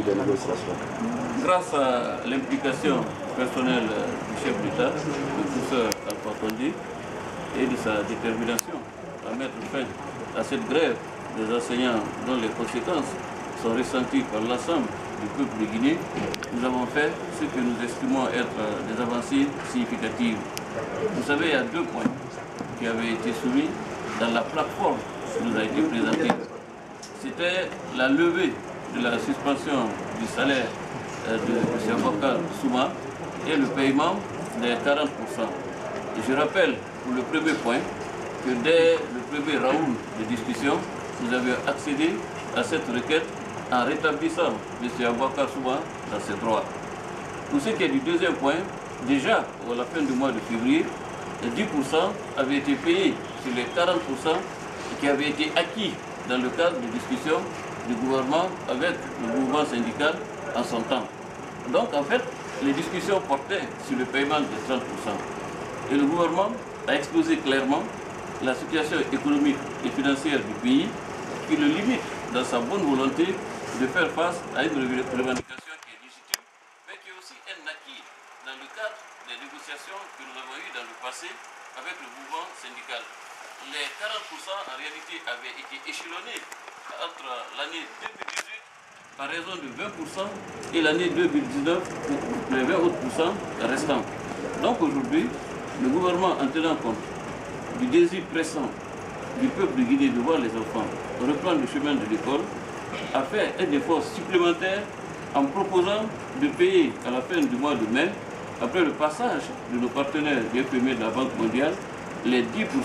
des négociations? Grâce à l'implication personnelle du chef d'État, le professeur Alpha Condé, et de sa détermination à mettre fin à cette grève des enseignants dont les conséquences sont ressenties par l'ensemble du peuple de Guinée, nous avons fait ce que nous estimons être des avancées significatives. Vous savez, il y a 2 points qui avaient été soumis dans la plateforme qui nous a été présentée. C'était la levée de la suspension du salaire de M. Bokar Souma et le paiement des 40%. Et je rappelle pour le premier point que dès le premier round de discussion, nous avions accédé à cette requête en rétablissant M. Bokar Souma dans ses droits. Pour ce qui est du deuxième point, déjà à la fin du mois de février, 10% avaient été payés sur les 40% qui avaient été acquis dans le cadre de discussion du gouvernement avec le mouvement syndical en son temps. Donc en fait, les discussions portaient sur le paiement des 30%. Et le gouvernement a exposé clairement la situation économique et financière du pays qui le limite dans sa bonne volonté de faire face à une revendication qui est légitime, mais qui est aussi un acquis dans le cadre des négociations que nous avons eues dans le passé avec le mouvement syndical. Les 40% en réalité avaient été échelonnés entre l'année 2018 par raison de 20% et l'année 2019 pour les 20 autres pourcents restants. Donc aujourd'hui, le gouvernement, en tenant compte du désir pressant du peuple de Guinée de voir les enfants reprendre le chemin de l'école, a fait un effort supplémentaire en proposant de payer à la fin du mois de mai, après le passage de nos partenaires du FMI de la Banque mondiale, les 10%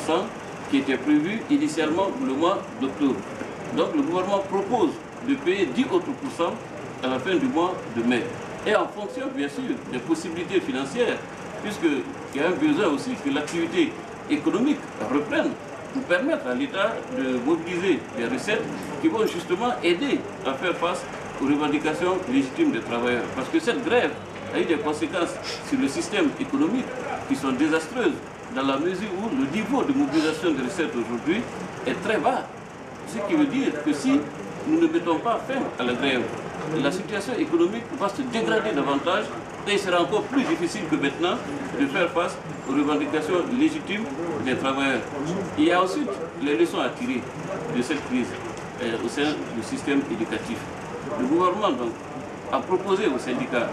qui étaient prévus initialement pour le mois d'octobre. Donc le gouvernement propose de payer 10 autres pourcents à la fin du mois de mai. Et en fonction, bien sûr, des possibilités financières, puisqu'il y a un besoin aussi que l'activité économique reprenne pour permettre à l'État de mobiliser des recettes qui vont justement aider à faire face aux revendications légitimes des travailleurs. Parce que cette grève a eu des conséquences sur le système économique qui sont désastreuses dans la mesure où le niveau de mobilisation des recettes aujourd'hui est très bas. Ce qui veut dire que si nous ne mettons pas fin à la grève, la situation économique va se dégrader davantage et il sera encore plus difficile que maintenant de faire face aux revendications légitimes des travailleurs. Il y a ensuite les leçons à tirer de cette crise au sein du système éducatif. Le gouvernement donc a proposé aux syndicats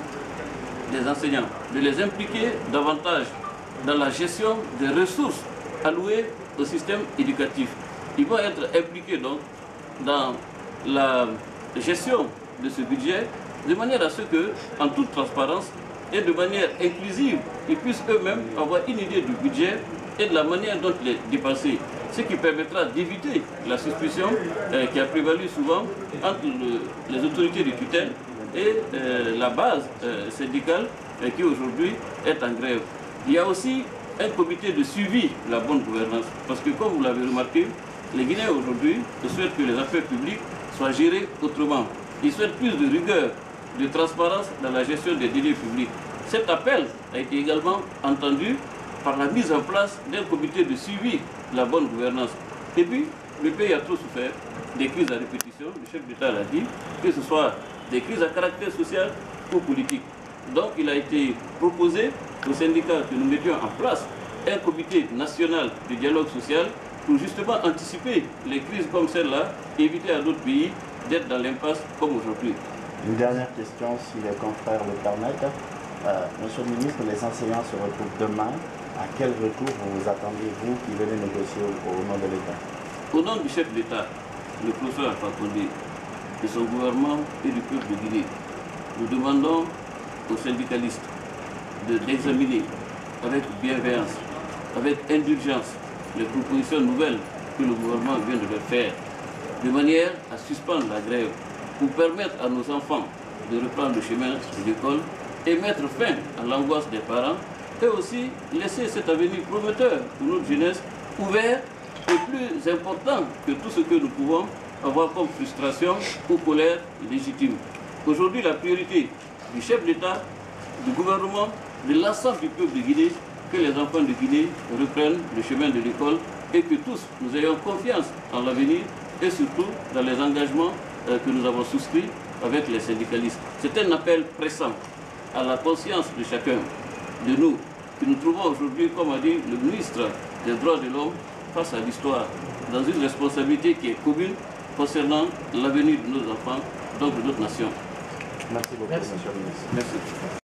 des enseignants de les impliquer davantage dans la gestion des ressources allouées au système éducatif. Ils vont être impliqués donc dans la gestion de ce budget de manière à ce que, en toute transparence et de manière inclusive, ils puissent eux-mêmes avoir une idée du budget et de la manière dont il est dépensé. Ce qui permettra d'éviter la suspicion qui a prévalu souvent entre les autorités de tutelle et la base syndicale qui aujourd'hui est en grève. Il y a aussi un comité de suivi de la bonne gouvernance. Parce que comme vous l'avez remarqué, les Guinéens aujourd'hui souhaitent que les affaires publiques soient gérées autrement. Ils souhaitent plus de rigueur, de transparence dans la gestion des deniers publics. Cet appel a été également entendu par la mise en place d'un comité de suivi de la bonne gouvernance. Et puis, le pays a trop souffert des crises à répétition, le chef d'État l'a dit, que ce soit des crises à caractère social ou politique. Donc, il a été proposé aux syndicats que nous mettions en place un comité national de dialogue social pour justement anticiper les crises comme celle-là et éviter à d'autres pays d'être dans l'impasse comme aujourd'hui. Une dernière question, si les confrères le permettent. Monsieur le ministre, les enseignants se retrouvent demain. À quel retour vous attendez, vous qui venez négocier au nom de l'État? Au nom du chef d'État, le professeur Alpha Condé, de son gouvernement et du peuple de Guinée, nous demandons aux syndicalistes d'examiner avec bienveillance, avec indulgence, les propositions nouvelles que le gouvernement vient de leur faire, de manière à suspendre la grève pour permettre à nos enfants de reprendre le chemin de l'école et mettre fin à l'angoisse des parents et aussi laisser cet avenir prometteur pour notre jeunesse ouvert et plus important que tout ce que nous pouvons avoir comme frustration ou colère légitime. Aujourd'hui, la priorité du chef d'État, du gouvernement, de l'ensemble du peuple de Guinée, que les enfants de Guinée reprennent le chemin de l'école et que tous nous ayons confiance en l'avenir et surtout dans les engagements que nous avons souscrits avec les syndicalistes. C'est un appel pressant à la conscience de chacun de nous, qui nous trouvons aujourd'hui, comme a dit le ministre des Droits de l'Homme, face à l'histoire, dans une responsabilité qui est commune concernant l'avenir de nos enfants, donc de notre nation. Merci beaucoup, monsieur le ministre. Merci.